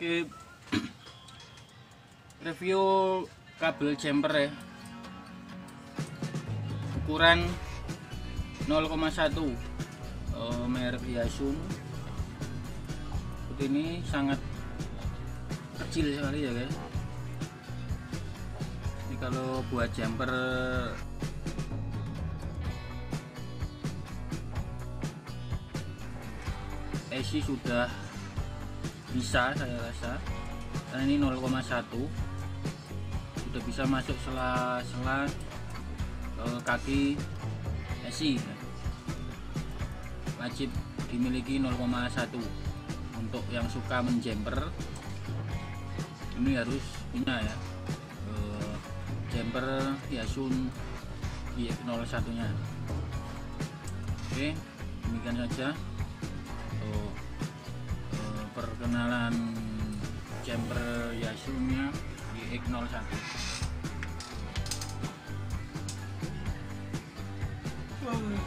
Oke, review kabel jumper ya, ukuran 0,1, merek Yasun. Seperti ini, sangat kecil sekali ya guys. Ini kalau buat jumper AC sudah bisa, saya rasa, karena ini 0,1 sudah bisa masuk sela-sela kaki AC. Wajib dimiliki 0,1. Untuk yang suka menjumper ini harus punya ya, jumper Yasun YX01 nya. Oke, demikian saja perkenalan jumper Yasun nya YX01.